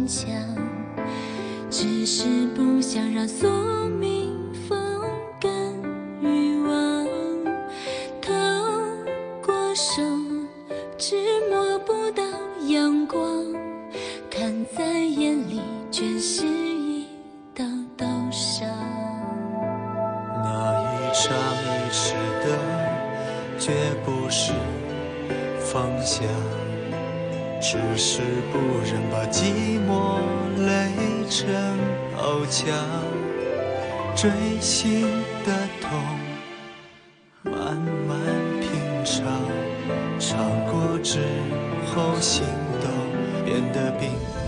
强，只是不想让宿命风干欲望。透过手，只摸不到阳光，看在眼里全是一道道伤。 那一场一世的，绝不是放下，只是不忍把寂寞累成敖强。锥心的痛慢慢品尝，尝过之后心都变得冰